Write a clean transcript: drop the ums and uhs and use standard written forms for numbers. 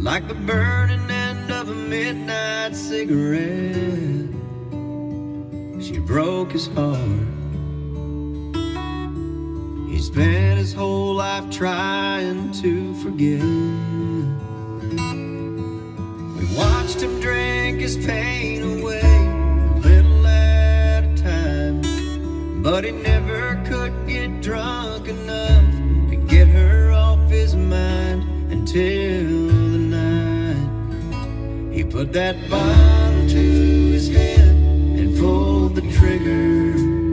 like the burning end of a midnight cigarette. She broke his heart. He spent his whole life trying to forget. We watched him drink his pain away, a little at a time, but he never could get drunk enough to get her off his mind until the night he put that bottle to his head and pulled the trigger.